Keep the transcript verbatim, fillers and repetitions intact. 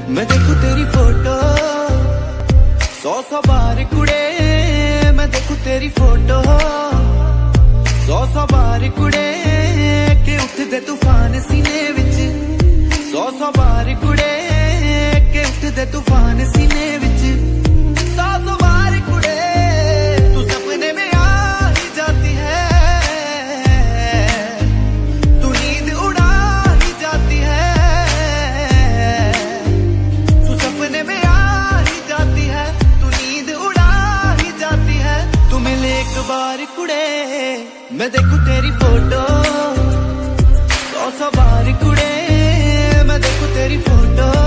मैं देखूं तेरी फोटो सौ सौ बार कुड़े, मैं देखूं तेरी फोटो सौ सौ बार कुड़े के उठदे तूफान सीने विच, सौ सौ बार कुड़े के उठदे तूफान सीने विच, सौ सौ बार कुड़े तू सपने में आ ही जाती है, तू नींद उड़ा ही जाती है, तू सपने में आ ही जाती है, तू नींद उड़ा ही जाती है, तू मिले एक बार कुड़े, मैं देखूं तेरी फोटो सौ सौ बार कुड़े, मैं देखूं तेरी फोटो